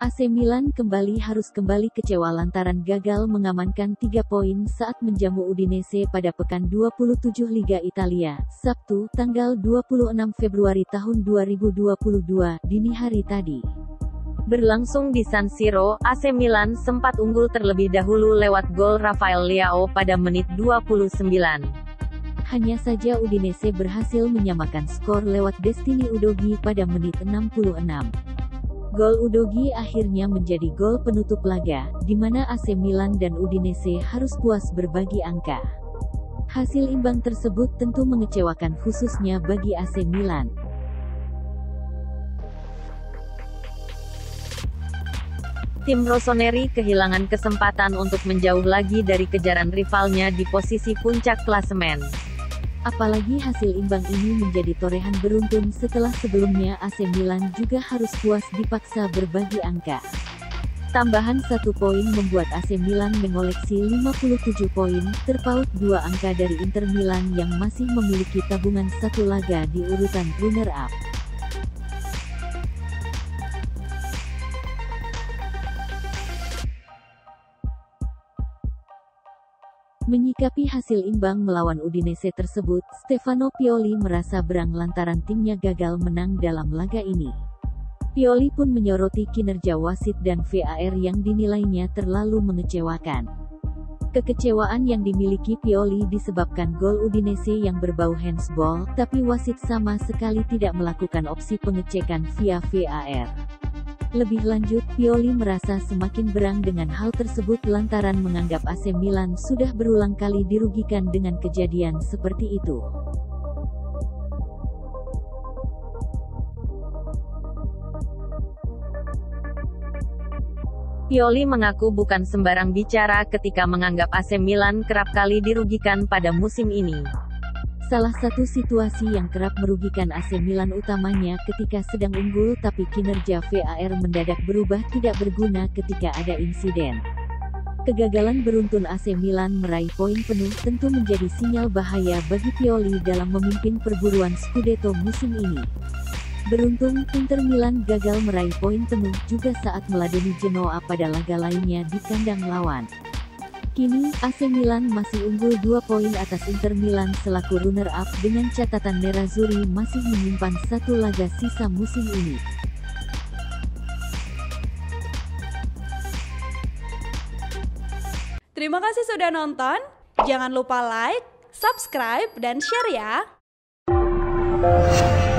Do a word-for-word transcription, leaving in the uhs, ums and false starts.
A C Milan kembali harus kembali kecewa lantaran gagal mengamankan tiga poin saat menjamu Udinese pada pekan dua puluh tujuh Liga Italia, Sabtu, tanggal dua puluh enam Februari tahun dua ribu dua puluh dua, dini hari tadi. Berlangsung di San Siro, A C Milan sempat unggul terlebih dahulu lewat gol Rafael Leao pada menit dua puluh sembilan. Hanya saja Udinese berhasil menyamakan skor lewat Destiny Udogie pada menit enam puluh enam. Gol Udogie akhirnya menjadi gol penutup laga, di mana A C Milan dan Udinese harus puas berbagi angka. Hasil imbang tersebut tentu mengecewakan khususnya bagi A C Milan. Tim rossoneri kehilangan kesempatan untuk menjauh lagi dari kejaran rivalnya di posisi puncak klasemen. Apalagi hasil imbang ini menjadi torehan beruntun setelah sebelumnya A C Milan juga harus puas dipaksa berbagi angka. Tambahan satu poin membuat A C Milan mengoleksi lima puluh tujuh poin, terpaut dua angka dari Inter Milan yang masih memiliki tabungan satu laga di urutan runner-up. Menyikapi hasil imbang melawan Udinese tersebut, Stefano Pioli merasa berang lantaran timnya gagal menang dalam laga ini. Pioli pun menyoroti kinerja wasit dan V A R yang dinilainya terlalu mengecewakan. Kekecewaan yang dimiliki Pioli disebabkan gol Udinese yang berbau handsball, tapi wasit sama sekali tidak melakukan opsi pengecekan via V A R. Lebih lanjut, Pioli merasa semakin berang dengan hal tersebut lantaran menganggap A C Milan sudah berulang kali dirugikan dengan kejadian seperti itu. Pioli mengaku bukan sembarang bicara ketika menganggap A C Milan kerap kali dirugikan pada musim ini. Salah satu situasi yang kerap merugikan A C Milan utamanya ketika sedang unggul tapi kinerja V A R mendadak berubah tidak berguna ketika ada insiden. Kegagalan beruntun A C Milan meraih poin penuh tentu menjadi sinyal bahaya bagi Pioli dalam memimpin perburuan Scudetto musim ini. Beruntung, Inter Milan gagal meraih poin penuh juga saat meladeni Genoa pada laga lainnya di kandang lawan. Kini, A C Milan masih unggul dua poin atas Inter Milan selaku runner-up dengan catatan Nerazzurri masih menyimpan satu laga sisa musim ini. Terima kasih sudah nonton, jangan lupa like, subscribe, dan share ya!